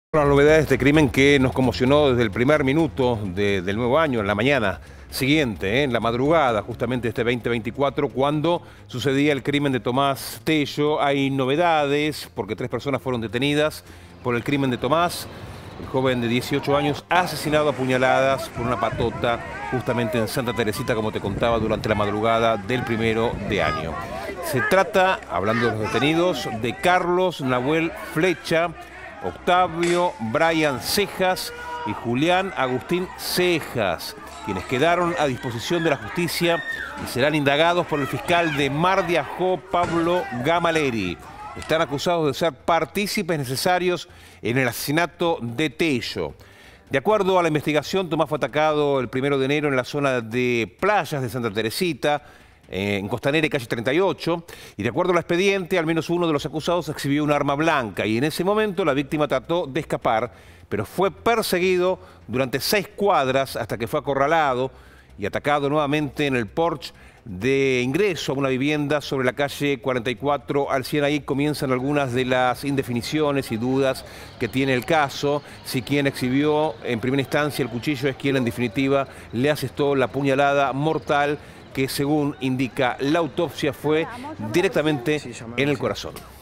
Las novedades de este crimen que nos conmocionó desde el primer minuto del nuevo año, en la mañana siguiente, en la madrugada justamente este 2024, cuando sucedía el crimen de Tomás Tello. Hay novedades porque 3 personas fueron detenidas por el crimen de Tomás, el joven de 18 años asesinado a puñaladas por una patota justamente en Santa Teresita, como te contaba, durante la madrugada del 1 de año. Se trata, hablando de los detenidos, de Carlos Nahuel Flecha, Octavio Brian Cejas y Julián Agustín Cejas, quienes quedaron a disposición de la justicia y serán indagados por el fiscal de Mar de Ajó, Pablo Gamaleri. Están acusados de ser partícipes necesarios en el asesinato de Tello. De acuerdo a la investigación, Tomás fue atacado el 1 de enero en la zona de playas de Santa Teresita, en Costanera y calle 38, y de acuerdo al expediente, al menos uno de los acusados exhibió un arma blanca y en ese momento la víctima trató de escapar, pero fue perseguido durante 6 cuadras hasta que fue acorralado y atacado nuevamente en el porche de ingreso a una vivienda sobre la calle 44 al 100. Ahí comienzan algunas de las indefiniciones y dudas que tiene el caso. Si quien exhibió en primera instancia el cuchillo es quien en definitiva le asestó la puñalada mortal que, según indica la autopsia, fue directamente en el corazón.